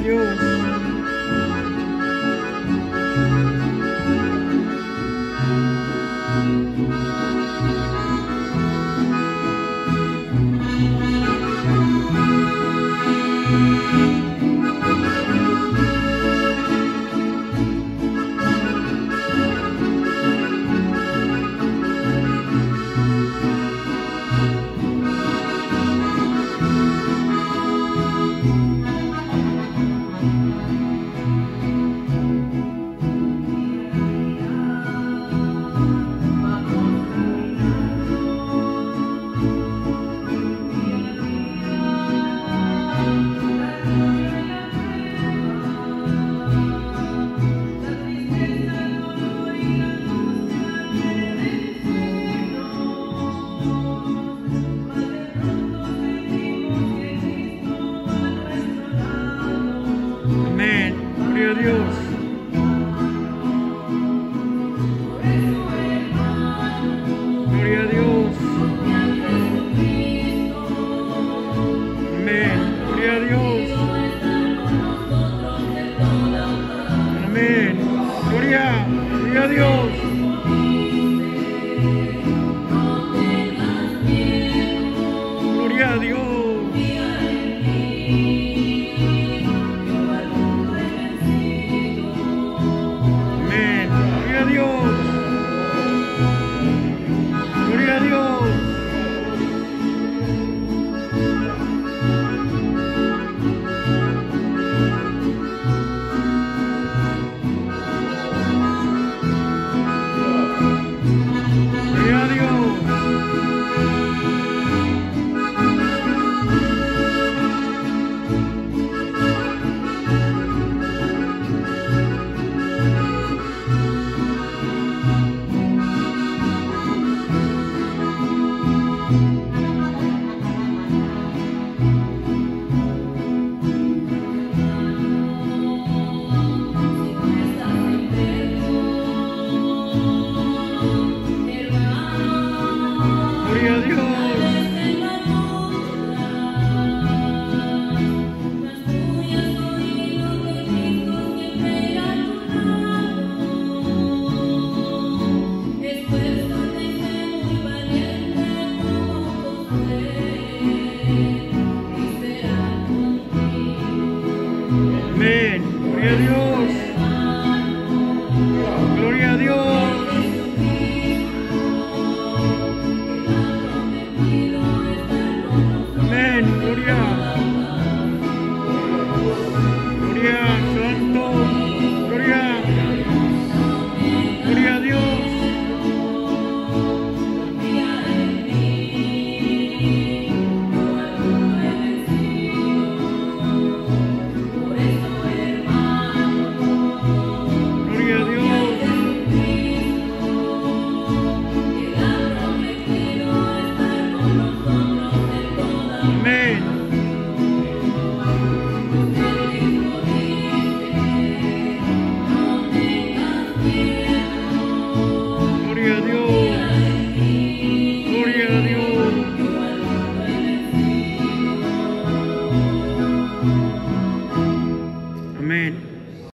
Dios. Amén. Gloria a Dios. Gloria a Dios. Amén. Gloria a Dios. Amén. Gloria. Gloria a Dios. Gloria a Dios. Amén. Gloria a Dios. Gloria a Dios. Gloria a Dios. Gloria a Dios. Amén. Gloria a Dios. Gloria a Dios. Amén. Gloria. Gloria, Santo. Gloria. Gloria a Dios. Gloria a Dios. Amén. No tengas miedo.